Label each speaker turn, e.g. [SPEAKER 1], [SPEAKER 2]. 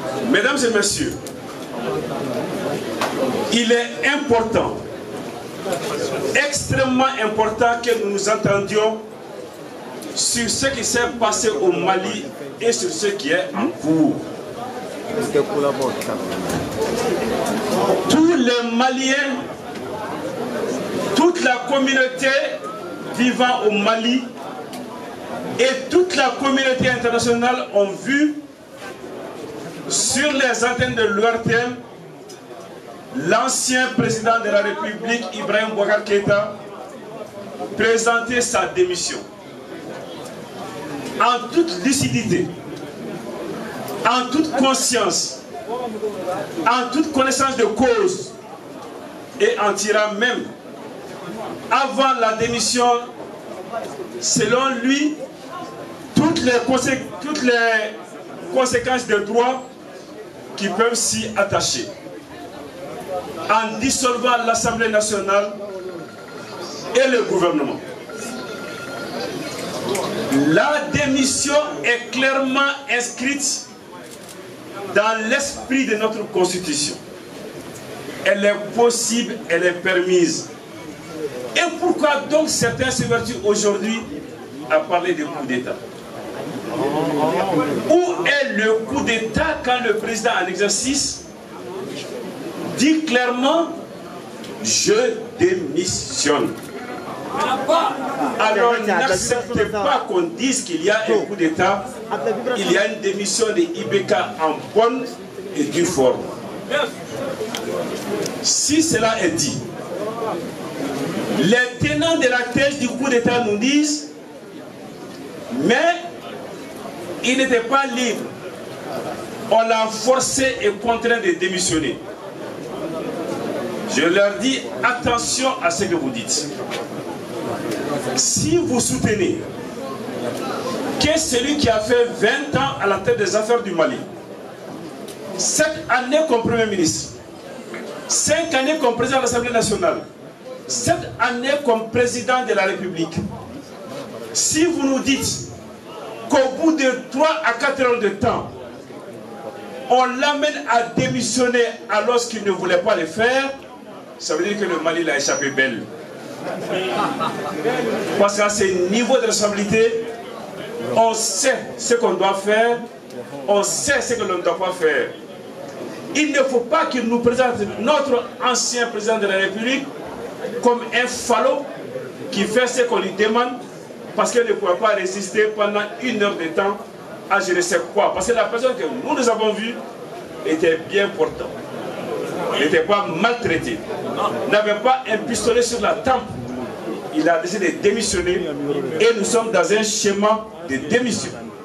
[SPEAKER 1] Mesdames et messieurs, il est important, extrêmement important que nous nous entendions sur ce qui s'est passé au Mali et sur ce qui est en cours. Tous les Maliens, toute la communauté vivant au Mali et toute la communauté internationale ont vu sur les antennes de l'ORTM l'ancien président de la République, Ibrahim Boubacar Keïta, présenter sa démission. En toute lucidité, en toute conscience, en toute connaissance de cause, et en tirant même, avant la démission, selon lui, toutes les conséquences de droit qui peuvent s'y attacher. En dissolvant l'Assemblée nationale et le gouvernement. La démission est clairement inscrite dans l'esprit de notre Constitution. Elle est possible, elle est permise. Et pourquoi donc certains s'évertuent aujourd'hui à parler de coup d'État? Où est le coup d'État quand le président en exercice dit clairement « je démissionne ». Alors n'acceptez pas qu'on dise qu'il y a un coup d'État, il y a une démission de IBK en bonne et due forme. Si cela est dit, les tenants de la thèse du coup d'État nous disent mais il n'était pas libre, on l'a forcé et contraint de démissionner. Je leur dis attention à ce que vous dites. Si vous soutenez que celui qui a fait 20 ans à la tête des affaires du Mali, 7 années comme Premier ministre, 5 années comme président de l'Assemblée nationale, 7 années comme président de la République, si vous nous dites qu'au bout de 3 à 4 heures de temps, on l'amène à démissionner alors qu'il ne voulait pas le faire, ça veut dire que le Mali l'a échappé belle. Parce qu'à ce niveau de responsabilité, on sait ce qu'on doit faire, on sait ce que l'on ne doit pas faire. Il ne faut pas qu'il nous présente notre ancien président de la République comme un falot qui fait ce qu'on lui demande parce qu'il ne pouvait pas résister pendant 1 heure de temps à je ne sais quoi. Parce que la personne que nous avons vue était bien portante, n'était pas maltraité, n'avait pas un pistolet sur la tempe. Il a décidé de démissionner et nous sommes dans un schéma de démission.